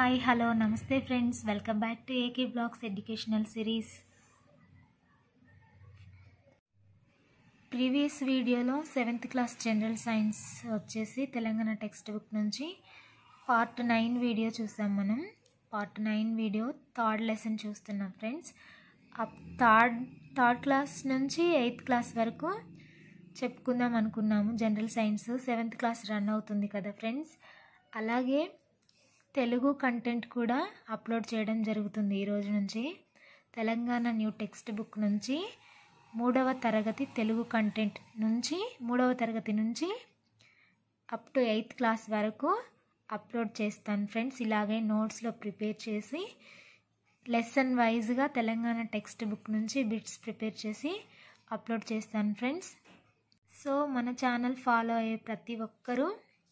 Hi hello నమస్తే friends, welcome back to AK blogs educational series. Previous వీడియోలో 7th class general science వచ్చేసి Telangana text book నుంచి part 9 video చూసాం. మనం part 9 video third lesson చూస్తున్నాం friends. Third class నుంచి 8th class వరకు చెప్పుకుందాం అనుకున్నాము. General science 7th class run అవుతుంది కదా ఫ్రెండ్స్. అలాగే తెలుగు కంటెంట్ కూడా అప్లోడ్ చేయడం జరుగుతుంది ఈరోజు నుంచి. తెలంగాణ న్యూ టెక్స్ట్ బుక్ నుంచి 3వ తరగతి తెలుగు కంటెంట్ నుంచి 3వ తరగతి నుంచి అప్ టు 8th క్లాస్ వరకు అప్లోడ్ చేస్తాను ఫ్రెండ్స్. ఇలాగే నోట్స్లో ప్రిపేర్ చేసి లెసన్ వైజ్గా తెలంగాణ టెక్స్ట్ బుక్ నుంచి బిట్స్ ప్రిపేర్ చేసి అప్లోడ్ చేస్తాను ఫ్రెండ్స్. సో మన ఛానల్ ఫాలో అయ్యే ప్రతి ఒక్కరూ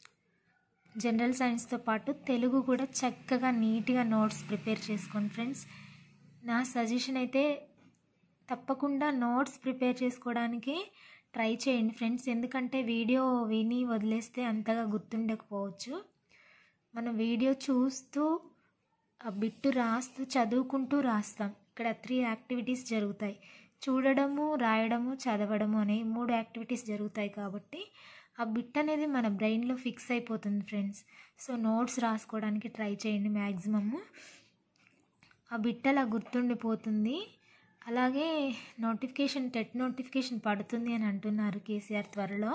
జనరల్ సైన్స్తో పాటు తెలుగు కూడా చక్కగా నీట్గా నోట్స్ ప్రిపేర్ చేసుకోండి ఫ్రెండ్స్. నా సజెషన్ అయితే తప్పకుండా నోట్స్ ప్రిపేర్ చేసుకోవడానికి ట్రై చేయండి ఫ్రెండ్స్. ఎందుకంటే వీడియో విని వదిలేస్తే అంతగా గుర్తుండకపోవచ్చు. మనం వీడియో చూస్తూ ఆ బిట్టు రాస్తూ చదువుకుంటూ రాస్తాం. ఇక్కడ 3 యాక్టివిటీస్ జరుగుతాయి. చూడడము, రాయడము, చదవడము అనే 3 యాక్టివిటీస్ జరుగుతాయి. కాబట్టి ఆ బిట్ అనేది మన బ్రెయిన్లో ఫిక్స్ అయిపోతుంది ఫ్రెండ్స్. సో నోట్స్ రాసుకోవడానికి ట్రై చేయండి మ్యాక్సిమము. ఆ బిట్ అలా గుర్తుండిపోతుంది. అలాగే టెట్ నోటిఫికేషన్ పడుతుంది అని అంటున్నారు కేసీఆర్ త్వరలో.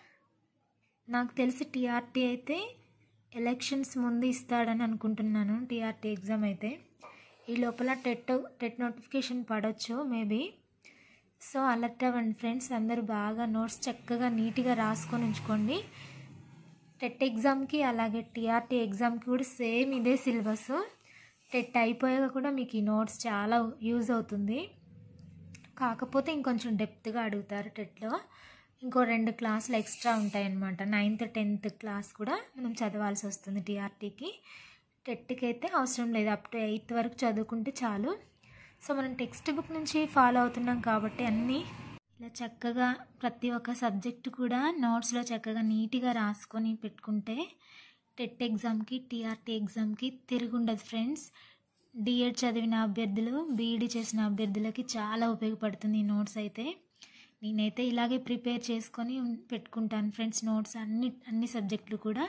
నాకు తెలిసి టీఆర్టీ అయితే ఎలక్షన్స్ ముందు ఇస్తాడని అనుకుంటున్నాను. టీఆర్టీ ఎగ్జామ్ అయితే ఈ లోపల టెట్ నోటిఫికేషన్ పడవచ్చు మేబీ. సో అలర్ట్ అవ్వండి ఫ్రెండ్స్. అందరూ బాగా నోట్స్ చక్కగా నీట్గా రాసుకొని ఉంచుకోండి. టెట్ ఎగ్జామ్కి అలాగే టీఆర్టీ ఎగ్జామ్కి కూడా సేమ్ ఇదే సిలబస్. టెట్ అయిపోయాక కూడా మీకు ఈ నోట్స్ చాలా యూజ్ అవుతుంది. కాకపోతే ఇంకొంచెం డెప్త్గా అడుగుతారు టెట్లో. ఇంకో 2 క్లాసులు ఎక్స్ట్రా ఉంటాయన్నమాట. 9th 10th క్లాస్ కూడా మనం చదవాల్సి వస్తుంది టీఆర్టీకి. టెట్కి అయితే అవసరం లేదు. అప్ టు 8th వరకు చదువుకుంటే చాలు. సో మనం టెక్స్ట్ బుక్ నుంచి ఫాలో అవుతున్నాం కాబట్టి అన్నీ ఇలా చక్కగా ప్రతి ఒక్క సబ్జెక్టు కూడా నోట్స్లో చక్కగా నీట్గా రాసుకొని పెట్టుకుంటే టెట్ ఎగ్జామ్కి టీఆర్టీ ఎగ్జామ్కి తిరుగుండదు ఫ్రెండ్స్. డిఎడ్ చదివిన అభ్యర్థులు, బీఈడీ చేసిన అభ్యర్థులకి చాలా ఉపయోగపడుతుంది ఈ నోట్స్ అయితే. నేనైతే ఇలాగే ప్రిపేర్ చేసుకొని పెట్టుకుంటాను ఫ్రెండ్స్ నోట్స్ అన్ని సబ్జెక్టులు కూడా.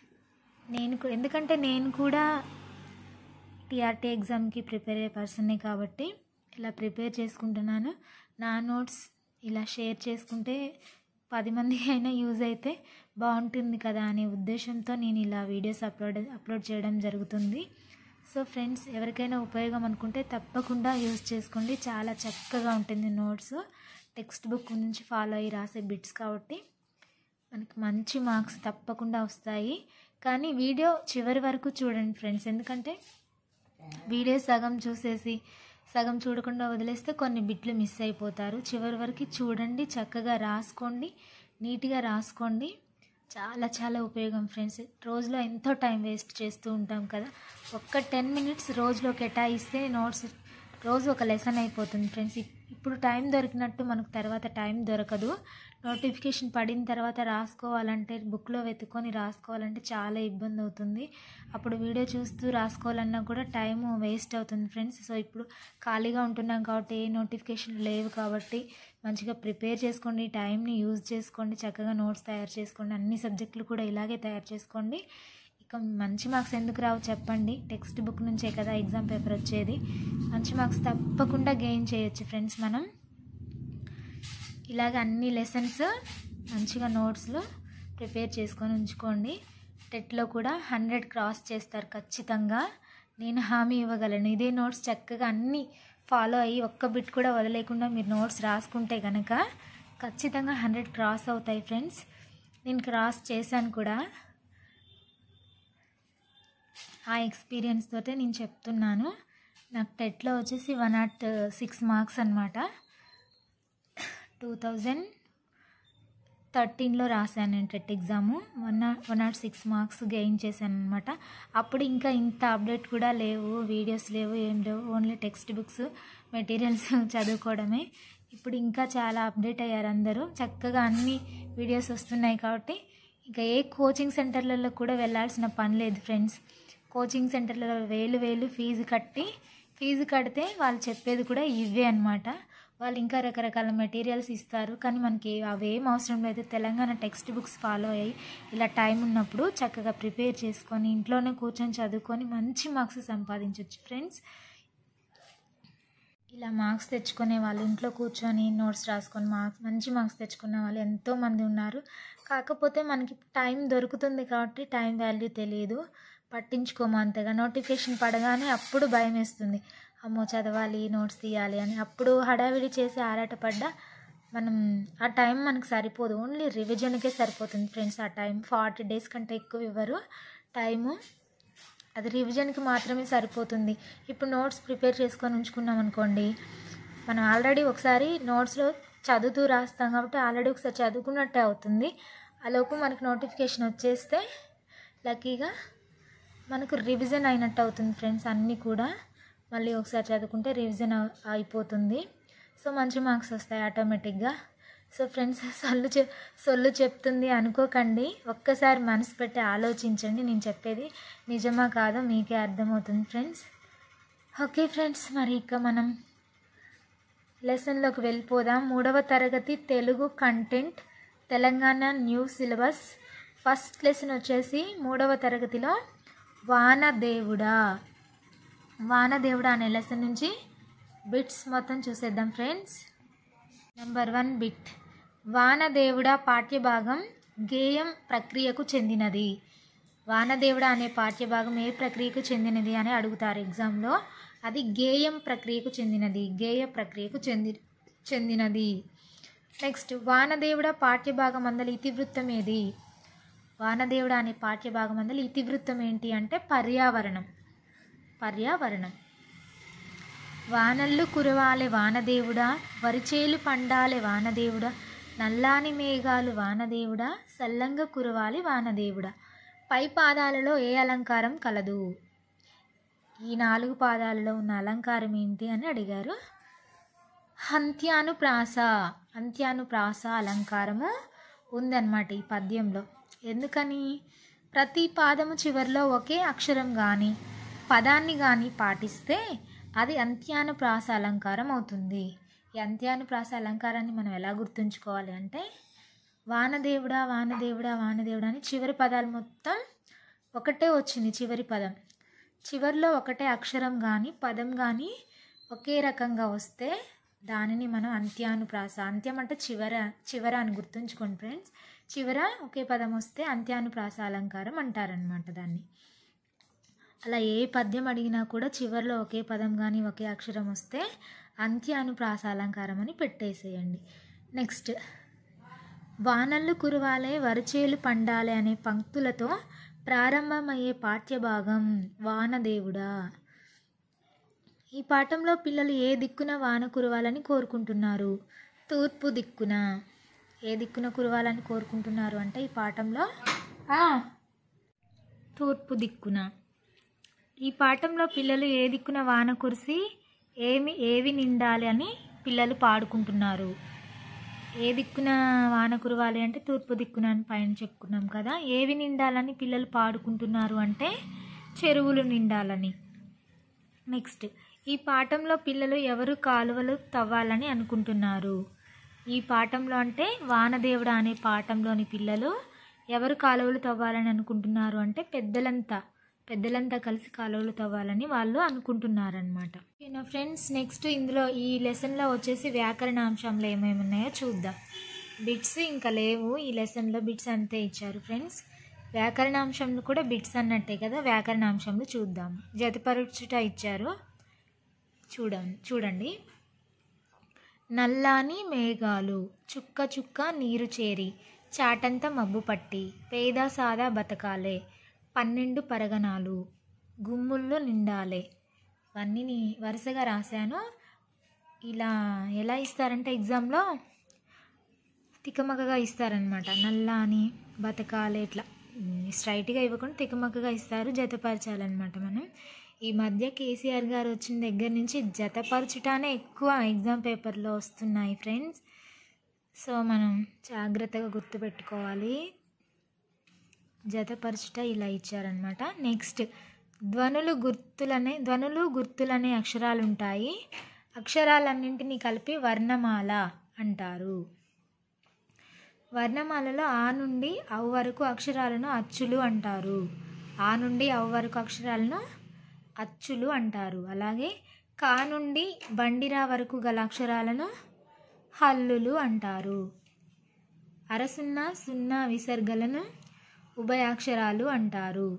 ఎందుకంటే నేను కూడా టీఆర్టీ ఎగ్జామ్కి ప్రిపేర్ అయ్యే పర్సన్నే కాబట్టి ఇలా ప్రిపేర్ చేసుకుంటున్నాను. నా నోట్స్ ఇలా షేర్ చేసుకుంటే 10 మందికి అయినా యూజ్ అయితే బాగుంటుంది కదా అనే ఉద్దేశంతో నేను ఇలా వీడియోస్ అప్లోడ్ చేయడం జరుగుతుంది. సో ఫ్రెండ్స్, ఎవరికైనా ఉపయోగం అనుకుంటే తప్పకుండా యూజ్ చేసుకోండి. చాలా చక్కగా ఉంటుంది నోట్స్. టెక్స్ట్ బుక్ నుంచి ఫాలో అయ్యి రాసే బిట్స్ కాబట్టి మనకి మంచి మార్క్స్ తప్పకుండా వస్తాయి. కానీ వీడియో చివరి వరకు చూడండి ఫ్రెండ్స్. ఎందుకంటే వీడియో సగం చూసేసి సగం చూడకుండా వదిలేస్తే కొన్ని బిట్లు మిస్ అయిపోతారు. చివరి వరకు చూడండి, చక్కగా రాసుకోండి, నీట్గా రాసుకోండి. చాలా చాలా ఉపయోగం ఫ్రెండ్స్. రోజులో ఎంతో టైం వేస్ట్ చేస్తూ ఉంటాం కదా. ఒక్క 10 minutes రోజులో కేటాయిస్తే నోట్స్ రోజు ఒక లెసన్ అయిపోతుంది ఫ్రెండ్స్. ఇప్పుడు టైం దొరికినట్టు మనకు తర్వాత టైం దొరకదు. నోటిఫికేషన్ పడిన తర్వాత రాసుకోవాలంటే, బుక్లో వెతుక్కొని రాసుకోవాలంటే చాలా ఇబ్బంది అవుతుంది. అప్పుడు వీడియో చూస్తూ రాసుకోవాలన్నా కూడా టైం వేస్ట్ అవుతుంది ఫ్రెండ్స్. సో ఇప్పుడు ఖాళీగా ఉంటున్నాం కాబట్టి ఏ నోటిఫికేషన్ లేవు కాబట్టి మంచిగా ప్రిపేర్ చేసుకోండి, టైంని యూజ్ చేసుకోండి, చక్కగా నోట్స్ తయారు చేసుకోండి. అన్ని సబ్జెక్టులు కూడా ఇలాగే తయారు చేసుకోండి. ఇక మంచి మార్క్స్ ఎందుకు రావు చెప్పండి? టెక్స్ట్ బుక్ నుంచే కదా ఎగ్జామ్ పేపర్ వచ్చేది. మంచి మార్క్స్ తప్పకుండా గెయిన్ చేయొచ్చు ఫ్రెండ్స్ మనం. ఇలాగ అన్ని లెసన్స్ మంచిగా నోట్స్లో ప్రిపేర్ చేసుకొని ఉంచుకోండి. టెట్లో కూడా 100 క్రాస్ చేస్తారు ఖచ్చితంగా, నేను హామీ ఇవ్వగలను. ఇదే నోట్స్ చక్కగా అన్నీ ఫాలో అయ్యి ఒక్క బిట్ కూడా వదిలేకుండా మీరు నోట్స్ రాసుకుంటే కనుక ఖచ్చితంగా 100 క్రాస్ అవుతాయి ఫ్రెండ్స్. నేను క్రాస్ చేశాను కూడా. ఆ ఎక్స్పీరియన్స్ తోటే నేను చెప్తున్నాను. నాకు టెట్లో వచ్చేసి 106 మార్క్స్ అనమాట. 2013లో రాశాను నేను టెట్ ఎగ్జాము. 106 మార్క్స్ గెయిన్ చేశాను అనమాట. అప్పుడు ఇంకా ఇంత అప్డేట్ కూడా లేవు, వీడియోస్ లేవు, ఏం లేవు. ఓన్లీ టెక్స్ట్ బుక్స్ మెటీరియల్స్ చదువుకోవడమే. ఇప్పుడు ఇంకా చాలా అప్డేట్ అయ్యారు అందరూ. చక్కగా అన్ని వీడియోస్ వస్తున్నాయి కాబట్టి ఇంకా ఏ కోచింగ్ సెంటర్లలో కూడా వెళ్ళాల్సిన పని లేదు ఫ్రెండ్స్. కోచింగ్ సెంటర్లలో వేలు ఫీజు కడితే వాళ్ళు చెప్పేది కూడా ఇవే అనమాట. వాళ్ళు ఇంకా రకరకాల మెటీరియల్స్ ఇస్తారు, కానీ మనకి అవేం అవసరం లేదు. తెలంగాణ టెక్స్ట్ బుక్స్ ఫాలో అయ్యి ఇలా టైం ఉన్నప్పుడు చక్కగా ప్రిపేర్ చేసుకొని ఇంట్లోనే కూర్చొని చదువుకొని మంచి మార్క్స్ సంపాదించవచ్చు ఫ్రెండ్స్. ఇలా మార్క్స్ తెచ్చుకునే వాళ్ళు, ఇంట్లో కూర్చొని నోట్స్ రాసుకొని మంచి మార్క్స్ తెచ్చుకున్న వాళ్ళు ఎంతోమంది ఉన్నారు. కాకపోతే మనకి టైం దొరుకుతుంది కాబట్టి టైం వాల్యూ తెలియదు, పట్టించుకోము అంతగా. నోటిఫికేషన్ పడగానే అప్పుడు భయం వేస్తుంది, అమ్మో చదవాలి, నోట్స్ తీయాలి అని. అప్పుడు హడావిడి చేసి ఆరాటపడ్డా మనం ఆ టైం మనకు సరిపోదు, ఓన్లీ రివిజన్కే సరిపోతుంది ఫ్రెండ్స్. ఆ టైం 40 days కంటే ఎక్కువ ఇవ్వరు టైము, అది రివిజన్కి మాత్రమే సరిపోతుంది. ఇప్పుడు నోట్స్ ప్రిపేర్ చేసుకొని ఉంచుకున్నాం అనుకోండి, మనం ఆల్రెడీ ఒకసారి నోట్స్లో చదువుతూ రాస్తాం కాబట్టి ఆల్రెడీ ఒకసారి చదువుకున్నట్టే అవుతుంది. ఆలోపు మనకు నోటిఫికేషన్ వచ్చేస్తే లక్కీగా మనకు రివిజన్ అయినట్టు అవుతుంది ఫ్రెండ్స్. అన్నీ కూడా మళ్ళీ ఒకసారి చదువుకుంటే రివిజన్ అయిపోతుంది. సో మంచి మార్క్స్ వస్తాయి ఆటోమేటిక్గా. సో ఫ్రెండ్స్, సొల్లు చెప్తుంది అనుకోకండి, ఒక్కసారి మనసు పెట్టి ఆలోచించండి. నేను చెప్పేది నిజమా కాదో మీకే అర్థమవుతుంది ఫ్రెండ్స్. ఓకే ఫ్రెండ్స్, మరి ఇక మనం లెసన్లోకి వెళ్ళిపోదాం. 3వ తరగతి Telugu content, Telangana new syllabus. First lesson వచ్చేసి 3వ తరగతిలో వానదేవుడా అనే లెసన్ నుంచి బిట్స్ మొత్తం చూసేద్దాం ఫ్రెండ్స్. నెంబర్ 1 బిట్, వానదేవుడా పాఠ్యభాగం గేయం ప్రక్రియకు చెందినది. వానదేవుడా అనే పాఠ్యభాగం ఏ ప్రక్రియకు చెందినది అని అడుగుతారు ఎగ్జామ్లో. అది గేయం ప్రక్రియకు చెందినది, గేయ ప్రక్రియకు చెందినది. నెక్స్ట్, వానదేవుడా పాఠ్యభాగం అందలి ఇతివృత్తం ఏది? వానదేవుడా అనే పాఠ్యభాగం అందలి ఇతివృత్తం ఏంటి అంటే పర్యావరణం. వానల్లు కురవాలే వానదేవుడా, వరిచేలు పండాలే వానదేవుడా, నల్లాని మేఘాలు వానదేవుడా, సల్లంగా కురవాలి వానదేవుడా. పై పాదాలలో ఏ అలంకారం కలదు? ఈ 4 పాదాలలో ఉన్న అలంకారం ఏంటి అని అడిగారు. అంత్యానుప్రాస అలంకారము ఉందన్నమాట ఈ పద్యంలో. ఎందుకని? ప్రతి పాదము చివరిలో ఒకే అక్షరం కానీ పదాన్ని కానీ పాటిస్తే అది అంత్యానుప్రాస అలంకారం అవుతుంది. ఈ అంత్యానుప్రాస అలంకారాన్ని మనం ఎలా గుర్తుంచుకోవాలి అంటే, వానదేవుడా వానదేవుడా వానదేవుడా అని చివరి పదాలు మొత్తం ఒకటే వచ్చింది. చివరి పదం చివరిలో ఒకటే అక్షరం కానీ పదం కానీ ఒకే రకంగా వస్తే దానిని మనం అంత్యానుప్రాస, అంత్యం అంటే చివర అని గుర్తుంచుకోండి ఫ్రెండ్స్. చివర ఒకే పదం వస్తే అంత్యానుప్రాస అలంకారం అంటారనమాట దాన్ని. అలా ఏ పద్యం అడిగినా కూడా చివరిలో ఒకే పదం కానీ ఒకే అక్షరం వస్తే అంత్యానుప్రాస అలంకారం అని పెట్టేసేయండి. నెక్స్ట్, వానల్లు కురవాలే వరిచేలు పండాలే అనే పంక్తులతో ప్రారంభమయ్యే పాఠ్యభాగం వానదేవుడా. ఈ పాఠంలో పిల్లలు ఏ దిక్కున వాన కురవాలని కోరుకుంటున్నారు? తూర్పు దిక్కున. ఏ దిక్కున కురవాలని కోరుకుంటున్నారు అంటే ఈ పాఠంలో తూర్పు దిక్కున. ఈ పాఠంలో పిల్లలు ఏ దిక్కున వాన కురిసి ఏవి నిండాలి అని పిల్లలు పాడుకుంటున్నారు. ఏ దిక్కున వాన కురవాలి అంటే తూర్పు దిక్కున అని పైన చెప్పుకున్నాం కదా. ఏవి నిండాలని పిల్లలు పాడుకుంటున్నారు అంటే చెరువులు నిండాలని. నెక్స్ట్, ఈ పాఠంలో పిల్లలు ఎవరు కాలువలు తవ్వాలని అనుకుంటున్నారు? ఈ పాఠంలో అంటే వానదేవుడా అనే పాఠంలోని పిల్లలు ఎవరు కాలువలు తవ్వాలని అనుకుంటున్నారు అంటే పెద్దలంతా కలిసి కాలువలు తవ్వాలని వాళ్ళు అనుకుంటున్నారనమాట. ఓకేనా ఫ్రెండ్స్, నెక్స్ట్ ఇందులో ఈ లెసన్లో వచ్చేసి వ్యాకరణాంశంలో ఏమేమి ఉన్నాయో చూద్దాం. బిట్స్ ఇంకా లేవు ఈ లెసన్లో, బిట్స్ అంతే ఇచ్చారు ఫ్రెండ్స్. వ్యాకరణాంశంలో కూడా బిట్స్ అన్నట్టే కదా, వ్యాకరణాంశంలో చూద్దాం. జతపరచుట ఇచ్చారు, చూడండి. నల్లాని మేఘాలు, చుక్క చుక్క నీరు చేరి, చాటంత మబ్బు పట్టి, పేద సాదా బతకాలే, 12 పరగణాలు, గుమ్ముల్లో నిండాలే. ఇవన్నీ వరుసగా రాశాను. ఇలా ఎలా ఇస్తారంటే ఎగ్జామ్లో తికమకగా ఇస్తారనమాట. నల్లాని బతకాలే ఇట్లా స్ట్రైట్గా ఇవ్వకుండా తికమకగా ఇస్తారు, జతపరచాలన్నమాట. మనం ఈ మధ్య కేసీఆర్ గారు వచ్చిన దగ్గర నుంచి జతపరచుటానే ఎక్కువ ఎగ్జామ్ పేపర్లో వస్తున్నాయి ఫ్రెండ్స్. సో మనం జాగ్రత్తగా గుర్తుపెట్టుకోవాలి. జతపరచుట ఇలా ఇచ్చారనమాట. నెక్స్ట్, ధ్వనులు గుర్తులనే అక్షరాలు ఉంటాయి. అక్షరాలన్నింటినీ కలిపి వర్ణమాల అంటారు. వర్ణమాలలో ఆ నుండి అవ్ వరకు అక్షరాలను అచ్చులు అంటారు. ఆ నుండి అవ్ వరకు అక్షరాలను అచ్చులు అంటారు. అలాగే కా నుండి బండిరా వరకు గల అక్షరాలను హల్లులు అంటారు. అరసున్న సున్నా విసర్గలను ఉభయాక్షరాలు అంటారు.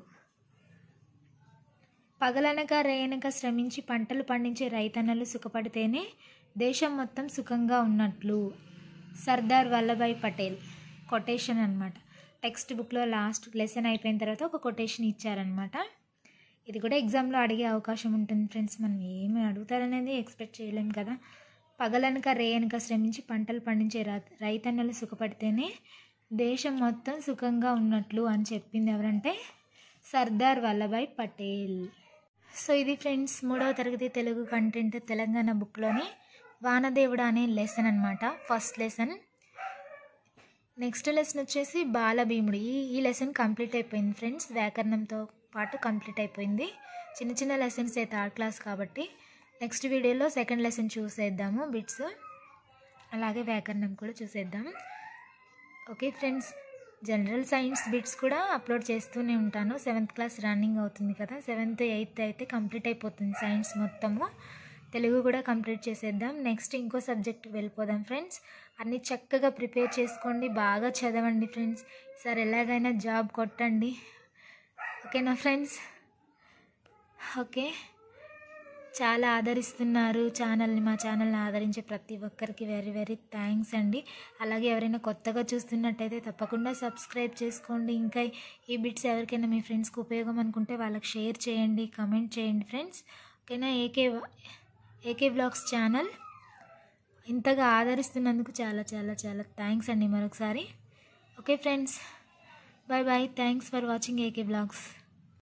పగలనక రేయనక శ్రమించి పంటలు పండించే రైతన్నలు సుఖపడితేనే దేశం మొత్తం సుఖంగా ఉన్నట్లు. సర్దార్ వల్లభాయ్ పటేల్ కొటేషన్ అనమాట. టెక్స్ట్ బుక్లో లాస్ట్ లెసన్ అయిపోయిన తర్వాత ఒక కొటేషన్ ఇచ్చారనమాట. ఇది కూడా ఎగ్జామ్లో అడిగే అవకాశం ఉంటుంది ఫ్రెండ్స్. మనం ఏమి అడుగుతారనేది ఎక్స్పెక్ట్ చేయలేం కదా. పగలనక రేయనక శ్రమించి పంటలు పండించే రైతన్నలు సుఖపడితేనే దేశం మొత్తం సుఖంగా ఉన్నట్లు అని చెప్పింది ఎవరంటే సర్దార్ వల్లభాయ్ పటేల్. సో ఇది ఫ్రెండ్స్ 3వ తరగతి తెలుగు కంటెంట్ తెలంగాణ బుక్లోని వానదేవుడు అనే లెసన్ అనమాట. First lesson. నెక్స్ట్ లెసన్ వచ్చేసి బాలభీముడు. ఈ లెసన్ కంప్లీట్ అయిపోయింది ఫ్రెండ్స్. వ్యాకరణంతో పాటు కంప్లీట్ అయిపోయింది. చిన్న చిన్న లెసన్స్ థర్డ్ క్లాస్ కాబట్టి నెక్స్ట్ వీడియోలో సెకండ్ లెసన్ చూసేద్దాము, బిట్స్, అలాగే వ్యాకరణం కూడా చూసేద్దాం. Okay friends, general science bits కూడా అప్లోడ్ చేస్తూనే ఉంటాను. 7th క్లాస్ రన్నింగ్ అవుతుంది కదా. 7th 8th అయితే కంప్లీట్ అయిపోతుంది సైన్స్ మొత్తము. తెలుగు కూడా కంప్లీట్ చేసేద్దాం. నెక్స్ట్ ఇంకో సబ్జెక్ట్ వెళ్ళిపోదాం ఫ్రెండ్స్. అన్నీ చక్కగా ప్రిపేర్ చేసుకోండి, బాగా చదవండి ఫ్రెండ్స్. ఈసారి ఎలాగైనా జాబ్ కొట్టండి. ఓకేనా ఫ్రెండ్స్? ఓకే, చాలా ఆదరిస్తున్నారు ఛానల్ని. మా ఛానల్ని ఆదరించే ప్రతి ఒక్కరికి వెరీ వెరీ థ్యాంక్స్ అండి. అలాగే ఎవరైనా కొత్తగా చూస్తున్నట్టయితే తప్పకుండా సబ్స్క్రైబ్ చేసుకోండి. ఇంకా ఈ బిట్స్ ఎవరికైనా మీ ఫ్రెండ్స్కి ఉపయోగం అనుకుంటే వాళ్ళకి షేర్ చేయండి, కమెంట్ చేయండి ఫ్రెండ్స్. ఓకేనా? ఏకే బ్లాగ్స్ ఛానల్ ఇంతగా ఆదరిస్తున్నందుకు చాలా చాలా చాలా థ్యాంక్స్ అండి మరొకసారి. Okay friends, bye bye. Thanks for watching AK blogs.